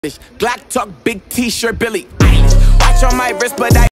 Glock talk, big t-shirt, Billy Eilish. Watch on my wrist, but I